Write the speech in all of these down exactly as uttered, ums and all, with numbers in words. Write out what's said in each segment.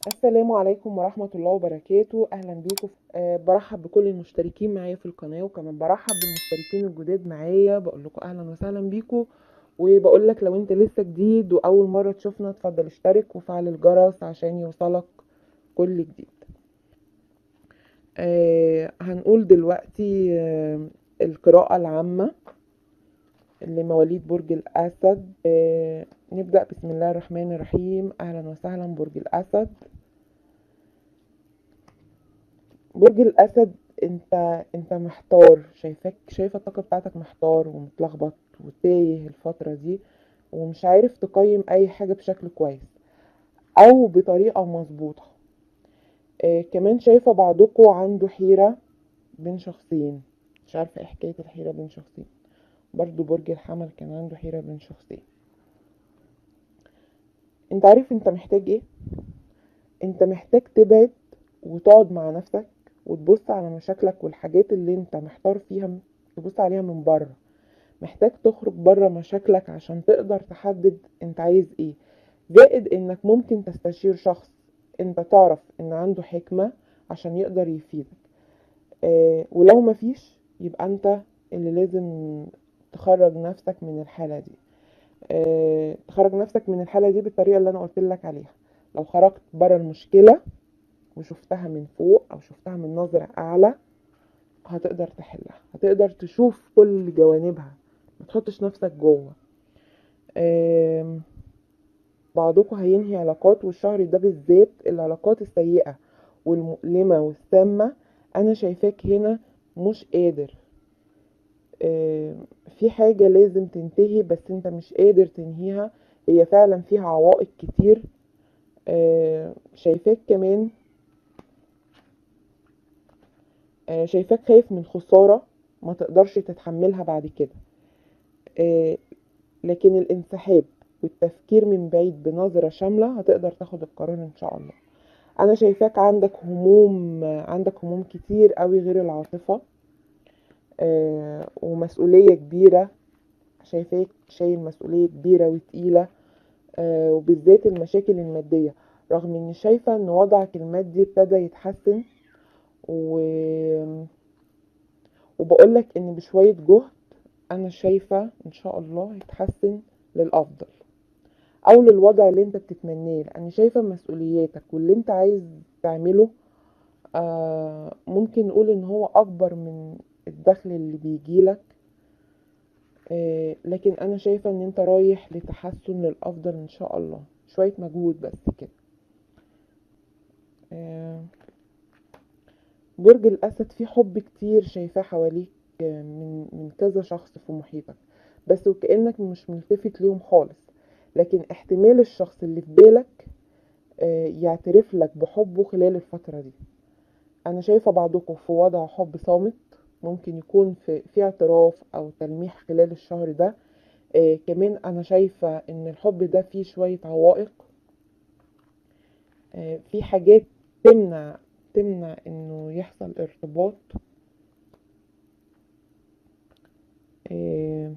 السلام عليكم ورحمة الله وبركاته. أهلا بيكم. أه برحب بكل المشتركين معايا في القناة، وكمان برحب بالمشتركين الجداد معايا، بقول لكم أهلا وسهلا بيكم. وبقول لك لو أنت لسه جديد وأول مرة تشوفنا، اتفضل اشترك وفعل الجرس عشان يوصلك كل جديد. أه هنقول دلوقتي أه القراءة العامة لمواليد برج الأسد. أه نبدأ بسم الله الرحمن الرحيم. أهلا وسهلا برج الأسد. برج الأسد، انت انت محتار، شايفاك شايفة الطاقة بتاعتك محتار ومتلخبط وتايه الفترة دي، ومش عارف تقيم أي حاجة بشكل كويس أو بطريقة مظبوطة. آه كمان شايفة بعضكم عنده حيرة بين شخصين، مش عارفة ايه حكاية الحيرة بين شخصين. برضو برج الحمل كان عنده حيرة بين شخصين. انت عارف انت محتاج ايه؟ انت محتاج تبعد وتقعد مع نفسك وتبص على مشاكلك والحاجات اللي انت محتار فيها، تبص عليها من بره. محتاج تخرج بره مشاكلك عشان تقدر تحدد انت عايز ايه. زائد انك ممكن تستشير شخص انت تعرف ان عنده حكمة عشان يقدر يفيدك. اه ولو مفيش يبقى انت اللي لازم تخرج نفسك من الحالة دي. اه تخرج نفسك من الحالة دي بالطريقة اللي انا قلت لك عليها. لو خرجت بره المشكلة وشفتها من فوق او شفتها من نظرة اعلى، هتقدر تحلها، هتقدر تشوف كل جوانبها، ما تحطش نفسك جوه. آم، بعضكم هينهي علاقات، والشهر ده بالذات العلاقات السيئة والمؤلمة والسامة. انا شايفاك هنا مش قادر. آم، في حاجة لازم تنتهي بس انت مش قادر تنهيها. هي فعلا فيها عوائق كتير. آم، شايفاك كمان. آه، شايفاك خايف من خسارة ما تقدرش تتحملها بعد كده. آه، لكن الانسحاب والتفكير من بعيد بنظرة شاملة هتقدر تاخد القرار ان شاء الله. انا شايفاك عندك هموم، عندك هموم كتير قوي غير العاطفة. آه، ومسؤولية كبيرة. شايفاك شايل مسؤولية كبيرة وتقيلة. آه، وبالذات المشاكل المادية، رغم اني شايفة ان وضعك المادي ابتدى يتحسن. و... وبقولك ان بشوية جهد انا شايفة ان شاء الله يتحسن للافضل او للوضع اللي انت بتتمناه، لان شايفة مسؤولياتك واللي انت عايز تعمله. آه ممكن نقول ان هو اكبر من الدخل اللي بيجيلك. آه لكن انا شايفة ان انت رايح لتحسن للافضل ان شاء الله، شوية مجهود بس كده. آه برج الاسد فيه حب كتير شايفاه حواليك، آه، من من كذا شخص في محيطك، بس وكأنك مش ملتفت ليهم خالص. لكن احتمال الشخص اللي في بالك آه، يعترف لك بحبه خلال الفترة دي. انا شايفة بعضكم في وضع حب صامت، ممكن يكون في, في اعتراف او تلميح خلال الشهر ده. آه كمان انا شايفة ان الحب ده فيه شوية عوائق. آه في حاجات تمنع تمنع انه يحصل ارتباط. آه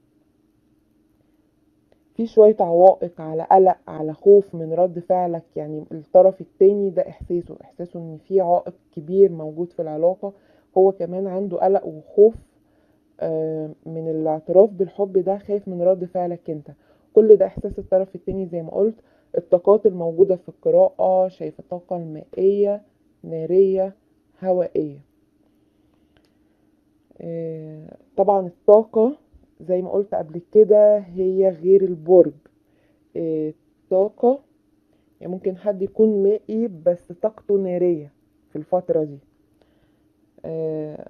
في شوية عوائق، على قلق، على خوف من رد فعلك. يعني الطرف التاني ده احساسه احساسه ان في عائق كبير موجود في العلاقة. هو كمان عنده قلق وخوف آه، من الاعتراف بالحب ده، خايف من رد فعلك انت. كل ده احساس الطرف التاني زي ما قلت. الطاقات الموجودة في القراءة، شايفة الطاقة المائية، نارية، هوائية. آه، طبعا الطاقة زي ما قلت قبل كده هي غير البرج. آه، طاقة، يعني ممكن حد يكون مائي بس طاقته نارية في الفترة دي. آه،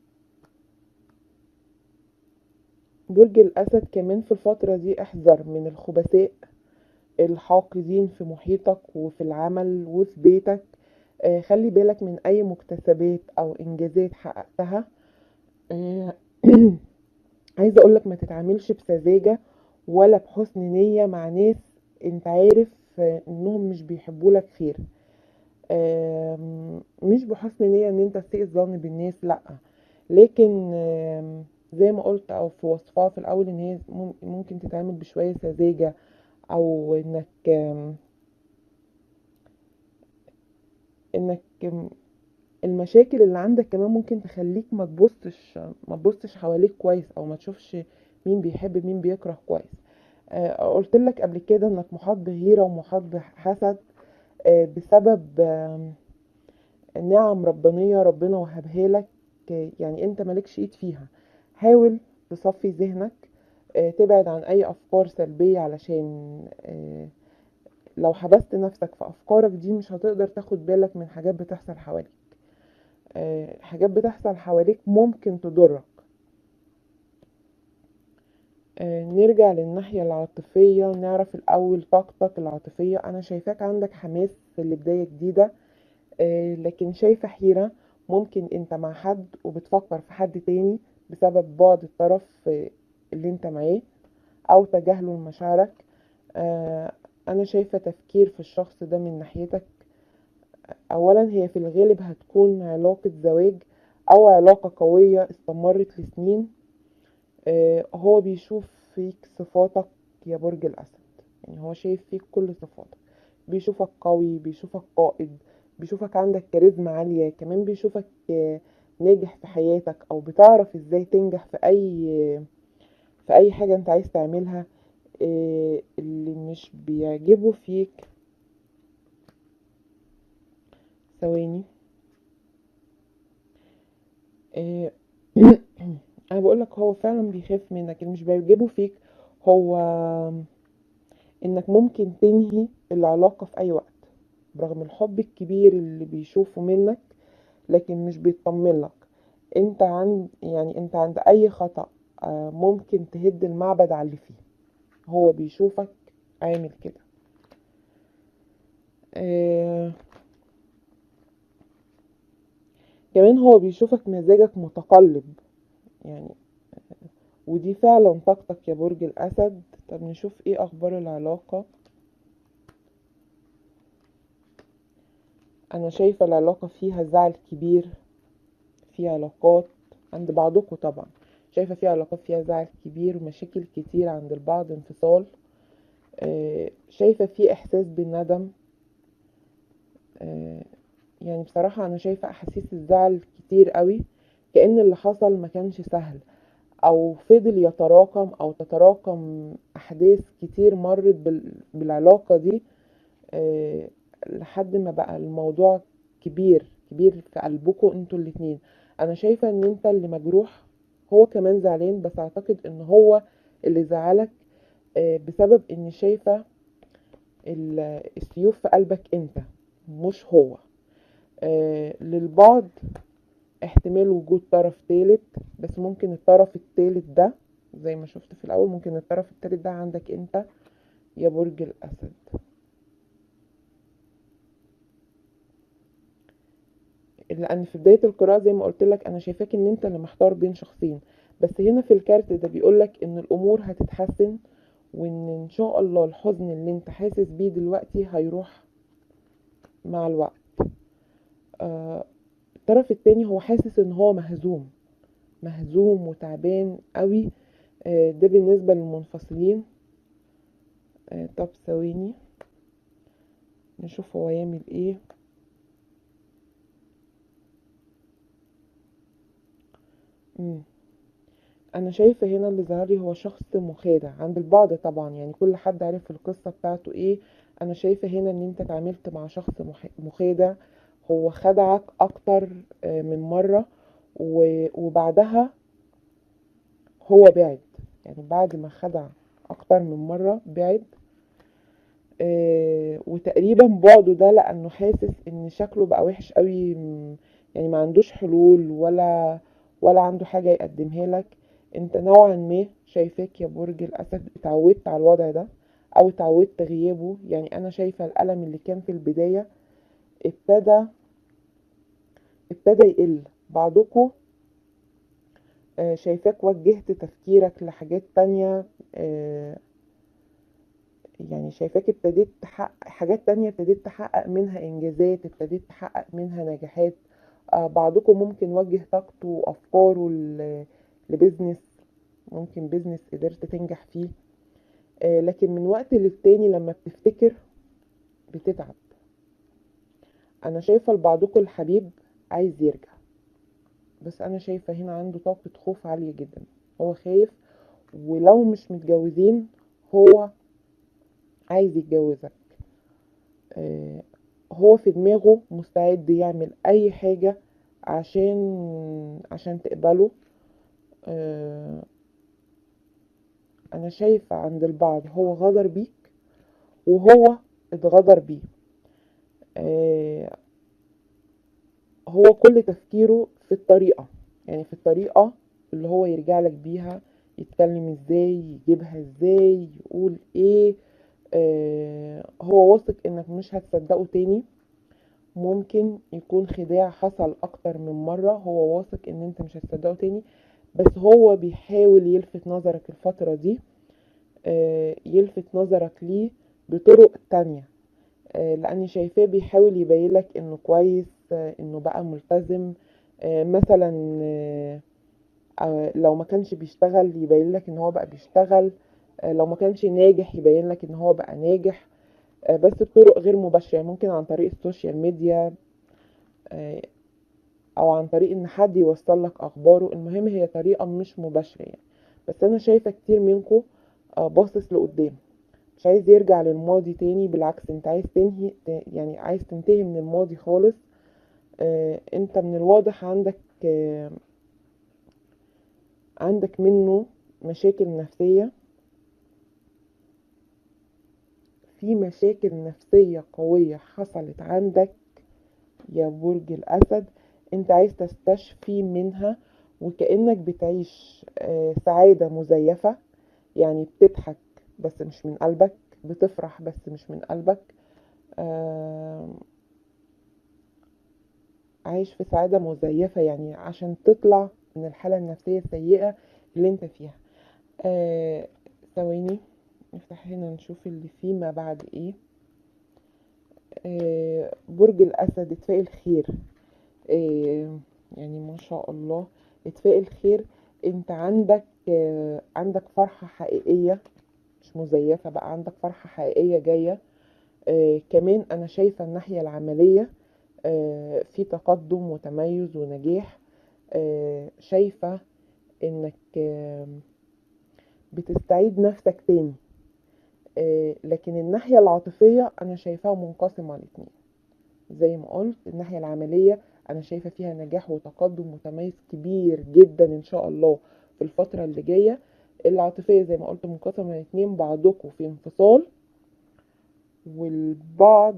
برج الأسد كمان في الفترة دي احذر من الخبثاء الحاقدين في محيطك وفي العمل وفي بيتك. آه، خلي بالك من اي مكتسبات او انجازات حققتها. آه، عايزه اقولك ما تتعاملش بسذاجه ولا بحسن نيه مع ناس انت عارف آه، انهم مش بيحبوا لك خير. آم، مش بحسن نيه ان انت تسيء الظن بالناس، لا. لكن آم، زي ما قلت او في وصفها في الاول ان هي مم- ممكن تتعامل بشويه سذاجه، او انك آم، انك المشاكل اللي عندك كمان ممكن تخليك ما تبصش ما تبصش حواليك كويس، او ما تشوفش مين بيحب مين بيكره كويس. آه قلت لك قبل كده انك محاط بغيرة ومحاط بحسد، آه بسبب آه نعم ربانية ربنا وهبها لك، آه يعني انت مالكش ايد فيها. حاول تصفي ذهنك، آه تبعد عن اي افكار سلبية، علشان آه لو حبست نفسك في افكارك دي مش هتقدر تاخد بالك من حاجات بتحصل حواليك. آه، حاجات بتحصل حواليك ممكن تضرك. آه، نرجع للناحية العاطفية، نعرف الأول طاقتك العاطفية. أنا شايفاك عندك حماس لبداية جديدة، آه، لكن شايفة حيرة. ممكن أنت مع حد وبتفكر في حد تاني بسبب بعد الطرف آه، اللي أنت معاه، أو تجاهله لمشاعرك. آه، أنا شايفة تفكير في الشخص ده من ناحيتك. أولا هي في الغالب هتكون علاقة زواج، أو علاقة قوية استمرت لسنين. آه، هو بيشوف فيك صفاتك يا برج الأسد، يعني هو شايف فيك كل صفاتك. بيشوفك قوي، بيشوفك قائد، بيشوفك عندك كاريزما عالية، كمان بيشوفك آه، ناجح في حياتك، أو بتعرف ازاي تنجح في أي في أي حاجة انت عايز تعملها. آه، اللي مش بيعجبه فيك، ثواني. آه، انا بقولك هو فعلا بيخاف منك. اللي مش بيعجبه فيك هو انك ممكن تنهي العلاقة في اي وقت، برغم الحب الكبير اللي بيشوفه منك، لكن مش بيطمن لك. انت عند يعني انت عند اي خطأ آه، ممكن تهد المعبد على اللي فيه. هو بيشوفك عامل كده. آه، كمان هو بيشوفك مزاجك متقلب، يعني ودي فعلا طاقتك يا برج الاسد. طب نشوف ايه اخبار العلاقة. انا شايفة العلاقة فيها زعل كبير. في علاقات عند بعضكم طبعا، شايفة في علاقات فيها زعل كبير ومشاكل كتير عند البعض، انفصال. آه، شايفة في احساس بالندم. آه، يعني بصراحة انا شايفة احاسيس الزعل كتير قوي، كأن اللي حصل ما كانش سهل، او فضل يتراكم او تتراكم احداث كتير مرت بال- بالعلاقة دي، آه، لحد ما بقى الموضوع كبير كبير في قلبكم انتوا الاتنين. انا شايفة ان انت اللي مجروح، هو كمان زعلان، بس اعتقد ان هو اللي زعلك آه، بسبب اني شايفة ال- السيوف في قلبك انت، مش هو. آه، للبعض احتمال وجود طرف تالت، بس ممكن الطرف التالت ده زي ما شفت في الاول، ممكن الطرف التالت ده عندك انت يا برج الاسد. لان في بدايه القراءه زي ما قلت لك انا شايفاك ان انت اللي محتار بين شخصين، بس هنا في الكارت ده بيقولك ان الامور هتتحسن، وان ان شاء الله الحزن اللي انت حاسس بيه دلوقتي هيروح مع الوقت. آه الطرف التاني هو حاسس ان هو مهزوم، مهزوم وتعبان قوي. آه ده بالنسبه للمنفصلين. آه طب ثواني نشوف هو يعمل ايه. مم. انا شايفة هنا اللي ظهر لي هو شخص مخادع عند البعض طبعا، يعني كل حد عارف القصة بتاعته ايه. انا شايفة هنا ان انت اتعاملت مع شخص مح- مخادع. هو خدعك اكتر آه، من مرة، و- وبعدها هو بعد. يعني بعد ما خدع اكتر من مرة بعد. آه، وتقريبا بعده ده لانه حاسس ان شكله بقى وحش قوي، م- يعني ما عندوش حلول ولا ولا عنده حاجة يقدمها لك. انت نوعا ما شايفاك يا برج الاسد اتعودت على الوضع ده، او اتعودت غيابه. يعني انا شايفة الالم اللي كان في البداية ابتدى ابتدى يقل. بعضكم آه، شايفاك وجهت تفكيرك لحاجات تانية. آه، يعني شايفاك ابتديت تحقق حاجات تانية، ابتديت تحقق منها انجازات، ابتديت تحقق منها نجاحات. آه، بعضكم ممكن وجه طاقته وافكاره ل- لبزنس، ممكن بزنس قدرت تنجح فيه. آه، لكن من وقت للتاني لما بتفتكر بتتعب. انا شايفة لبعضكم الحبيب عايز يرجع، بس انا شايفة هنا عنده طاقة خوف عالية جدا. هو خايف، ولو مش متجوزين هو عايز يتجوزك. آه، هو في دماغه مستعد يعمل اي حاجة عشان عشان تقبله. آه، انا شايفة عند البعض هو غدر بيك وهو اتغدر بيه. آه، هو كل تفكيره في الطريقة، يعني في الطريقة اللي هو يرجع لك بيها، يتكلم ازاي، يجيبها ازاي، يقول ايه. آه، هو واثق انك مش هتصدقه تاني. ممكن يكون خداع حصل اكتر من مرة، هو واثق ان انت مش هتصدقه تاني، بس هو بيحاول يلفت نظرك الفترة دي. آه، يلفت نظرك ليه بطرق تانية. آه، لاني شايفاه بيحاول يبينلك انه كويس، آه، انه بقى ملتزم. آه، مثلا آه، آه، لو ما كانش بيشتغل يبينلك ان هو بقى بيشتغل. آه، لو ما كانش ناجح يبينلك ان هو بقى ناجح. آه، بس بطرق غير مباشرة، يعني ممكن عن طريق السوشيال ميديا، آه، او عن طريق ان حد يوصل لك اخباره. المهم هي طريقة مش مباشرة يعني. بس انا شايفة كتير منكم باصص لقدام، مش عايز يرجع للماضي تاني. بالعكس، انت عايز تنهي، يعني عايز تنتهي من الماضي خالص. آه، انت من الواضح عندك آه، عندك منه مشاكل نفسية. في مشاكل نفسية قوية حصلت عندك يا برج الأسد، انت عايز تستشفي منها. وكأنك بتعيش آه، سعادة مزيفة، يعني بتضحك بس مش من قلبك، بتفرح بس مش من قلبك. آه، عايش في سعادة مزيفة، يعني عشان تطلع من الحالة النفسية السيئة اللي انت فيها. آه، ثواني نفتح هنا نشوف اللي فيه ما بعد ايه. آه، برج الأسد اتفائل خير. آه، يعني ما شاء الله اتفائل خير. انت عندك آه، عندك فرحة حقيقية مش مزيفة، بقى عندك فرحة حقيقية جاية. آه، كمان انا شايفة الناحية العملية آه، في تقدم وتميز ونجاح. آه، شايفة انك آه، بتستعيد نفسك تاني. آه، لكن الناحية العاطفية انا شايفاها منقسمة على الاتنين. زي ما قلت الناحية العملية انا شايفة فيها نجاح وتقدم وتميز كبير جدا ان شاء الله في الفترة اللي جاية. العاطفية زي ما قلت منقسمة على الاتنين، بعضكم في انفصال والبعض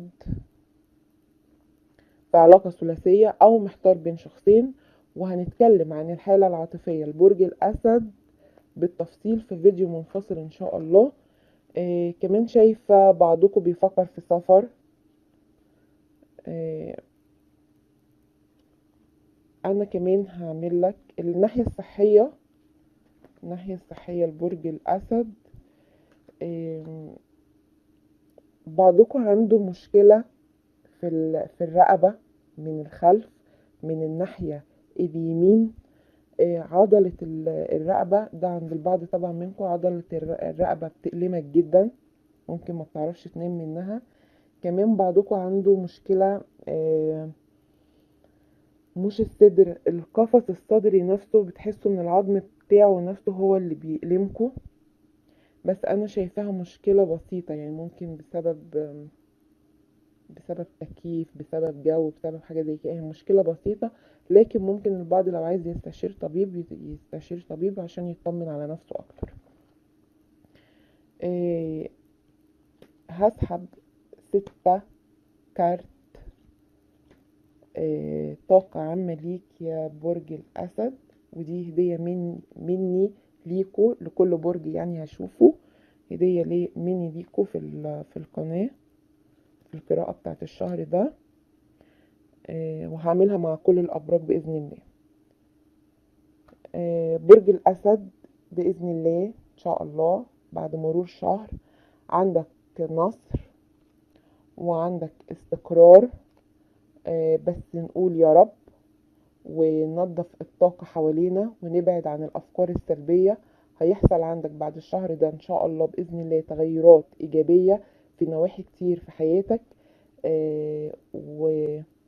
في علاقة ثلاثية او محتار بين شخصين. وهنتكلم عن الحالة العاطفية لبرج الاسد بالتفصيل في فيديو منفصل ان شاء الله. آه كمان شايفة بعضكم بيفكر في سفر. آه انا كمان هعمل لك الناحية الصحية. الناحية الصحية لبرج الاسد، آه بعضكم عنده مشكلة في ال- في الرقبة من الخلف، من الناحية اليمين. آه، عضلة ال- الرقبة ده عند البعض طبعا منكم، عضلة الر- الرقبة بتألمك جدا، ممكن ما بتعرفش تنام منها. كمان بعضكم عنده مشكلة آه، مش الصدر، القفص الصدري نفسه بتحسوا ان العظم بتاعه نفسه هو اللي بيألمكم. بس انا شايفاها مشكلة بسيطة، يعني ممكن بسبب آم، بسبب تكييف، بسبب جو، بسبب حاجة زي كده. هي مشكلة بسيطة، لكن ممكن البعض لو عايز يستشير طبيب يستشير طبيب عشان يطمن على نفسه اكتر. إيه، هسحب ستة كارت إيه طاقة عامة ليك يا برج الأسد، ودي هدية من مني ليكو لكل برج، يعني هشوفه هدية لي مني ليكو في في القناة في القراءة بتاعت الشهر ده. إيه، وهعملها مع كل الأبراج بإذن الله. إيه، برج الأسد بإذن الله إن شاء الله بعد مرور شهر عندك نصر وعندك استقرار. آه، بس نقول يا رب وننظف الطاقة حوالينا ونبعد عن الأفكار السلبية. هيحصل عندك بعد الشهر ده إن شاء الله بإذن الله تغيرات إيجابية في نواحي كتير في حياتك. آه،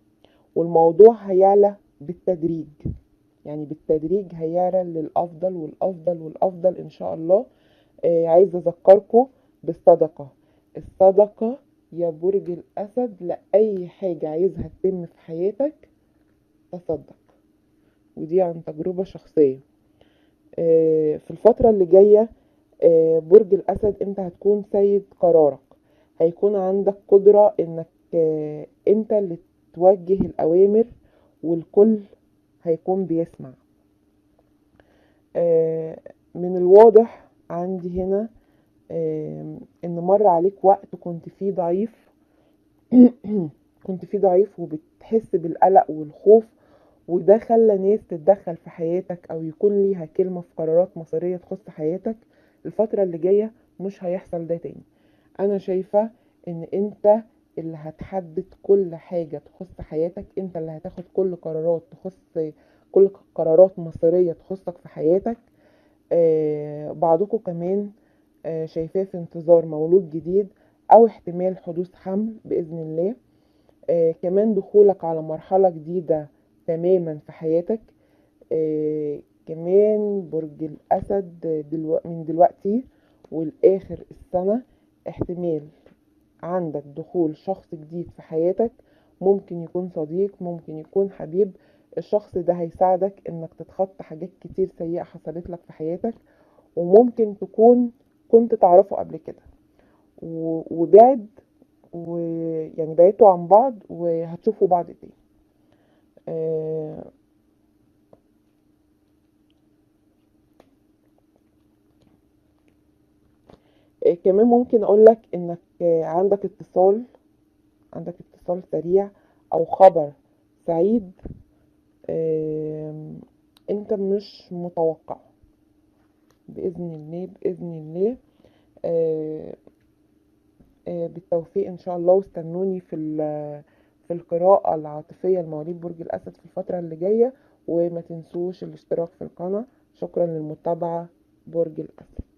والموضوع هيعلى بالتدريج، يعني بالتدريج هيعلى للأفضل والأفضل والأفضل إن شاء الله. آه عايزة أذكركم بالصدقة. الصدقة يا برج الأسد، لأي حاجة عايزها تتم في حياتك تصدق، ودي عن تجربة شخصية. آه في الفترة اللي جاية آه برج الأسد انت هتكون سيد قرارك، هيكون عندك قدرة انك آه انت اللي توجه الأوامر والكل هيكون بيسمع. آه من الواضح عندي هنا آه ان مر عليك وقت كنت فيه ضعيف كنت فيه ضعيف وبتحس بالقلق والخوف، وده خلى ناس تتدخل في حياتك او يكون ليها كلمة في قرارات مصيرية تخص حياتك. الفترة اللي جاية مش هيحصل ده تاني. انا شايفة ان انت اللي هتحدد كل حاجة تخص حياتك، انت اللي هتاخد كل قرارات تخص كل قرارات مصيرية تخصك في حياتك. آه بعضكم كمان آه شايفاه في انتظار مولود جديد او احتمال حدوث حمل بإذن الله. آه كمان دخولك على مرحلة جديدة تماما في حياتك. آه كمان برج الأسد دلو... من دلوقتي والآخر السنة احتمال عندك دخول شخص جديد في حياتك، ممكن يكون صديق، ممكن يكون حبيب. الشخص ده هيساعدك انك تتخطى حاجات كتير سيئة حصلت لك في حياتك، وممكن تكون كنت تعرفه قبل كده وبعد، ويعني بعدتوا عن بعض وهتشوفوا بعض تاني. آه كمان ممكن اقولك انك عندك اتصال عندك اتصال سريع او خبر سعيد آه انت مش متوقع. بإذن الله بإذن الله آه آه بالتوفيق ان شاء الله. واستنوني في في القراءة العاطفية لمواليد برج الأسد في الفترة اللي جاية، وما تنسوش الاشتراك في القناة. شكرا للمتابعة. برج الأسد.